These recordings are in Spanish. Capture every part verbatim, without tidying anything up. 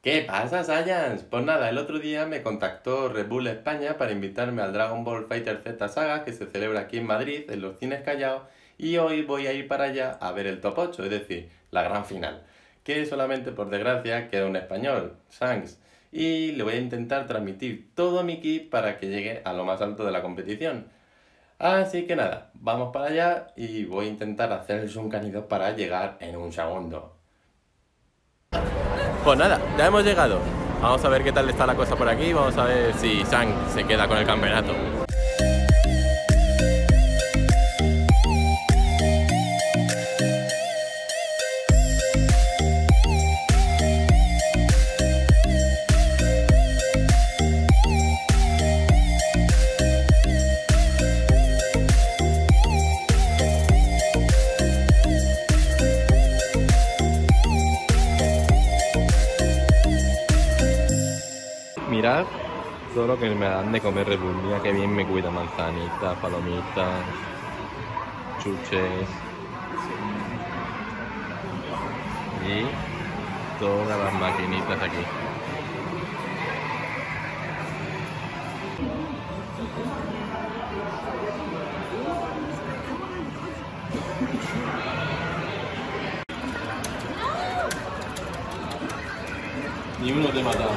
¿Qué pasa, Saiyans? Pues nada, el otro día me contactó Red Bull España para invitarme al Dragon Ball Fighter Z Saga que se celebra aquí en Madrid, en los Cines Callao, y hoy voy a ir para allá a ver el top ocho, es decir, la gran final, que solamente por desgracia queda un español, Shanks, y le voy a intentar transmitir todo mi ki para que llegue a lo más alto de la competición. Así que nada, vamos para allá y voy a intentar hacer el Shunkan dos para llegar en un segundo. Pues nada, ya hemos llegado. Vamos a ver qué tal está la cosa por aquí. Vamos a ver si Sang se queda con el campeonato. Mirad todo lo que me dan de comer Red Bull. Mira que bien me cuida, manzanitas, palomitas, chuches y todas las maquinitas aquí. Ni uno te mata.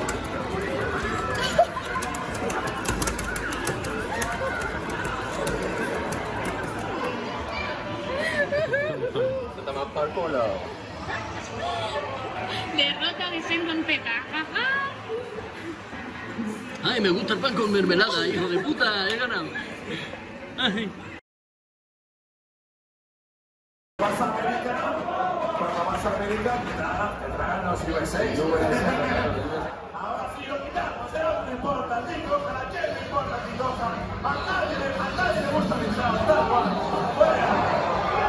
Por culo. Derrota de Shenron Z. Jaja. Ay, me gusta el pan con mermelada, hijo de puta, he ganado. Ay. Vas a América, cuando vas a América, te tragan los U S A. Ahora sí lo quitamos, no importa, el TikTok, a quién le importa el TikTok, a nadie, a nadie le gusta el TikTok, fuera.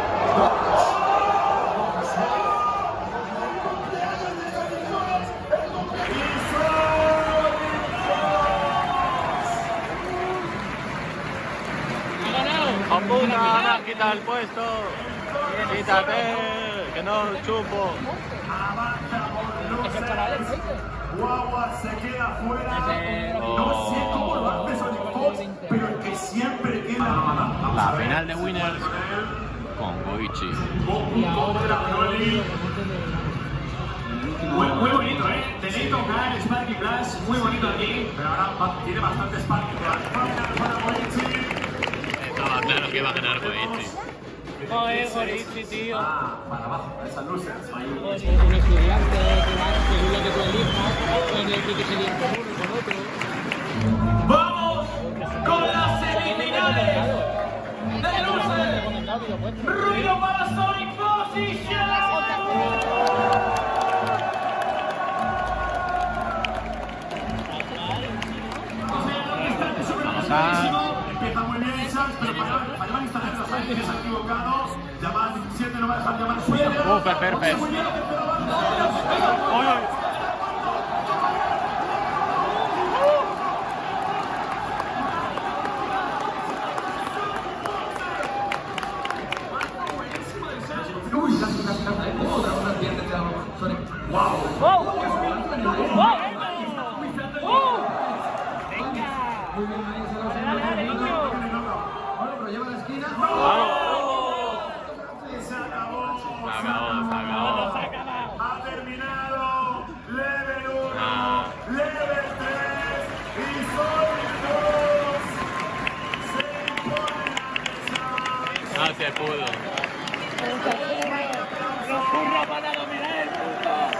¡Puta! ¡Quita el puesto! ¡Quítate! ¡Que no chupo! Avanza por luces. Guagua se queda fuera. No sé cómo lo hace Sonic Fox, pero el que siempre queda. La final de Winners con Goichi. Muy, muy bonito, ¿eh? Tenéis tocar Sparky Flash, muy bonito aquí, pero ahora tiene bastante Sparky Flash. Estaba claro que iba a ganar Goichi. Joder, Goichi, tío. Ah, para abajo, para esas luces. Un estudiante que va según lo que tú elijas, con el que se elija uno y con otro. ¡Vamos con las semifinales de luces! ¡Ruido para Sonic Position! Empieza muy bien Sans, pero fallaban instalar los ángeles equivocados. Llamada diecisiete no va a dejar llamar suya. ¡Uf, perfecto! Muy bien, uy, casi, casi, casi. Otra cosa pierde Sonic. ¡Wow! ¡Wow! ¡Wow! Muy bien, ahí se lo Dale, dale, niño. Bueno, pero lleva la esquina. Se acabó. Se acabó, se acabó. Ha terminado. Level uno, Level tres y Sonic dos. Se impone la mesa. No se pudo. ¡Curra para dominar el mundo!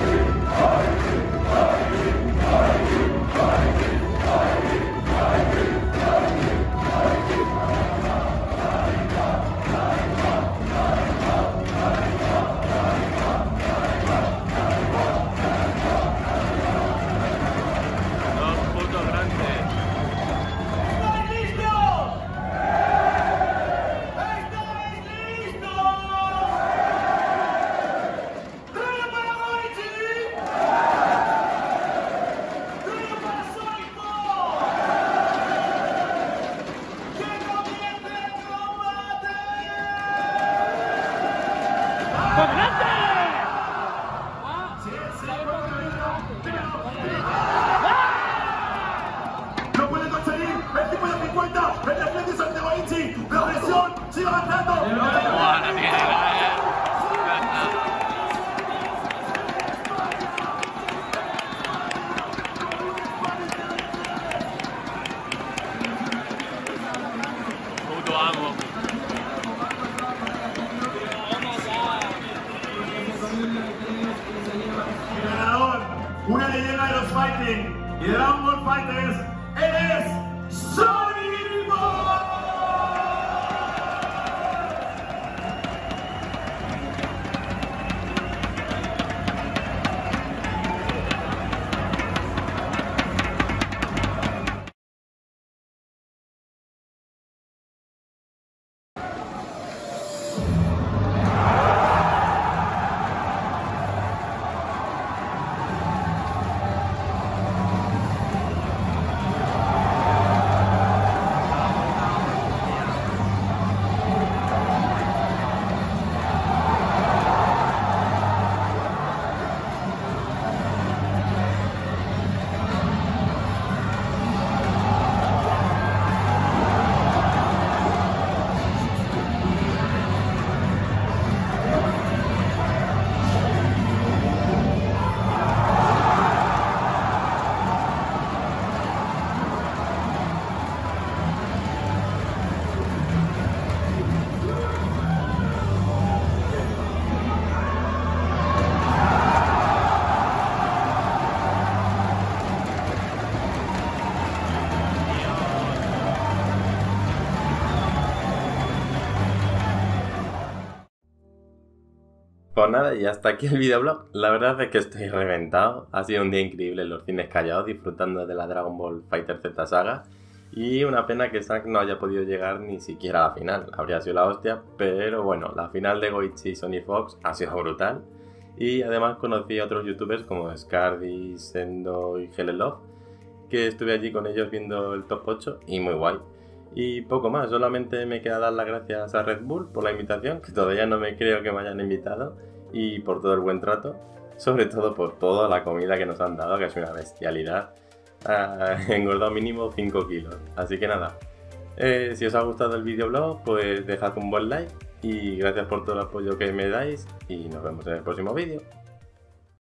Bye. sigue avanzando. Buah, la tiene, eh. Puto amo. El ganador, una leyenda de los fighting y de Dragon Ball Fighters, él es Sonic Boom. Pues nada, y hasta aquí el videoblog. La verdad es que estoy reventado. Ha sido un día increíble en los cines callados, disfrutando de la Dragon Ball Fighter Z saga. Y una pena que Zack no haya podido llegar ni siquiera a la final. Habría sido la hostia, pero bueno, la final de Goichi y Sony Fox ha sido brutal. Y además conocí a otros youtubers como Scardi, Sendo y Helelove, que estuve allí con ellos viendo el top ocho y muy guay. Y poco más, solamente me queda dar las gracias a Red Bull por la invitación, que todavía no me creo que me hayan invitado, y por todo el buen trato, sobre todo por toda la comida que nos han dado, que es una bestialidad. Ah, he engordado mínimo cinco kilos, así que nada, eh, si os ha gustado el videoblog, pues dejad un buen like, y gracias por todo el apoyo que me dais, y nos vemos en el próximo vídeo.